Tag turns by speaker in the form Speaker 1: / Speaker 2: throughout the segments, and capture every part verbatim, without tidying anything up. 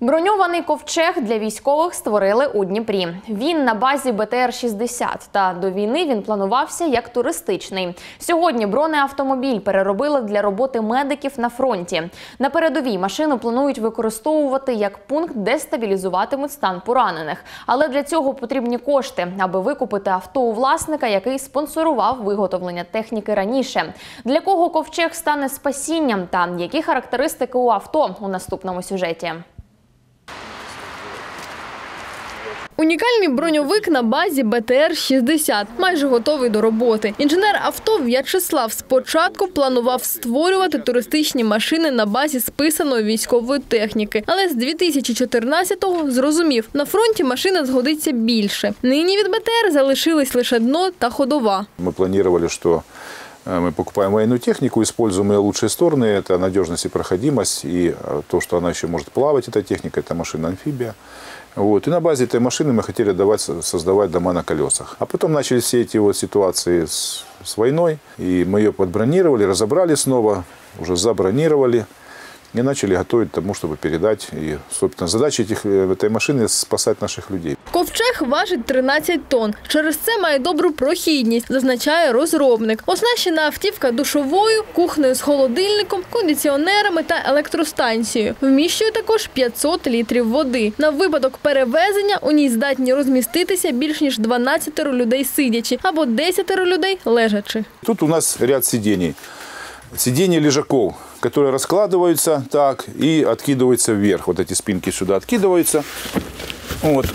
Speaker 1: Броньований ковчег для військових створили у Дніпрі. Він на базі Б Т Р шістдесят, та до війни він планувався як туристичний. Сьогодні бронеавтомобіль переробили для роботи медиків на фронті. На передовій машину планують використовувати як пункт, де стабілізуватимуть стан поранених. Але для цього потрібні кошти, аби викупити авто у власника, який спонсорував виготовлення техніки раніше. Для кого ковчег стане спасінням та які характеристики у авто у наступному сюжеті.
Speaker 2: Унікальний броньовик на базі Б Т Р шістдесят, майже готовий до роботи. Інженер авто В'ячеслав спочатку планував створювати туристичні машини на базі списаної військової техніки. Але з дві тисячі чотирнадцятого зрозумів, на фронті машина згодиться більше. Нині від Б Т Р залишились лише дно та ходова.
Speaker 3: Ми планували, що мы покупаем военную технику, используем ее лучшие стороны. Это надежность и проходимость, и то, что она еще может плавать, эта техника, это машина-амфибия. Вот. И на базе этой машины мы хотели давать, создавать дома на колесах. А потом начались все эти вот ситуации с, с войной, и мы ее подбронировали, разобрали снова, уже забронировали. И начали готовить к тому, чтобы передать. И, собственно, задача этих, этой машины – спасать наших людей.
Speaker 2: Ковчег важить тринадцять тонн. Через це має добру прохідність, зазначає розробник. Оснащена автівка душовою, кухнею з холодильником, кондиціонерами та електростанцією. Вміщує також п'ятсот літрів води. На випадок перевезення у ній здатні розміститися більш ніж дванадцять людей сидячи або десять людей лежачи.
Speaker 3: Тут у нас ряд сидений. Сиденья лежаков, которые раскладываются так и откидываются вверх. Вот эти спинки сюда откидываются. Вот.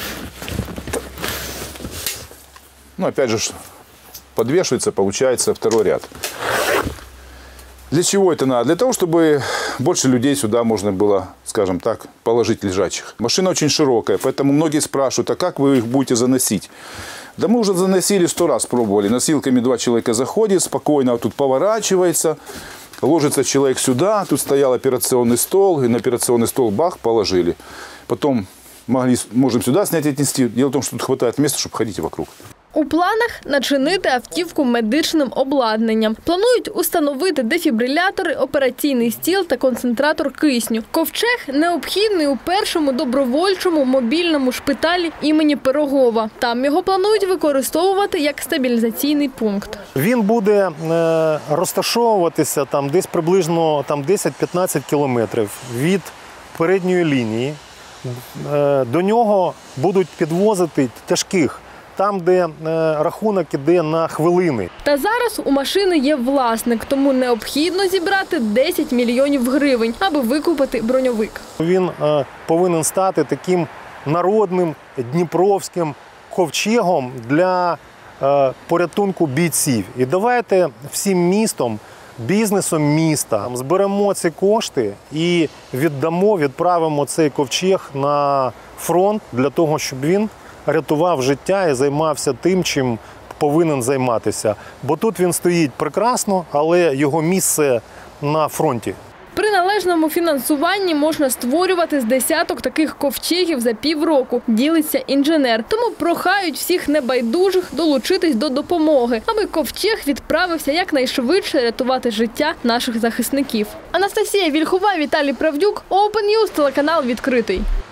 Speaker 3: Ну, опять же, подвешивается, получается второй ряд. Для чего это надо? Для того, чтобы больше людей сюда можно было, скажем так, положить лежачих. Машина очень широкая, поэтому многие спрашивают, а как вы их будете заносить? Да мы уже заносили сто раз, пробовали. Носилками два человека заходит, спокойно вот тут поворачивается, ложится человек сюда, тут стоял операционный стол, и на операционный стол бах, положили. Потом могли, можем сюда снять и отнести. Дело в том, что тут хватает места, чтобы ходить вокруг.
Speaker 2: У планах начинити автівку медичним обладнанням. Планують установити дефібрилятори, операційний стіл та концентратор кисню. Ковчег необхідний у першому добровольчому мобільному шпиталі імені Пирогова. Там його планують використовувати як стабілізаційний пункт.
Speaker 4: Він буде е, розташовуватися там десь приблизно там десять-п'ятнадцять кілометрів від передньої лінії. Е, до нього будуть підвозити тяжких. Там, де е, рахунок іде на хвилини.
Speaker 2: Та зараз у машини є власник, тому необхідно зібрати десять мільйонів гривень, аби викупити броньовик. Він е, повинен стати таким народним дніпровським ковчегом для е, порятунку бійців. І давайте всім містом, бізнесом міста зберемо ці кошти і віддамо, відправимо цей ковчег на фронт для того, щоб він рятував життя і займався тим, чим повинен займатися. Бо тут він стоїть прекрасно, але його місце на фронті. При належному фінансуванні можна створювати з десяток таких ковчегів за півроку, ділиться інженер. Тому прохають всіх небайдужих долучитись до допомоги, аби ковчег відправився якнайшвидше рятувати життя наших захисників. Анастасія Вільхова, Віталій Правдюк, Open News, телеканал «Відкритий».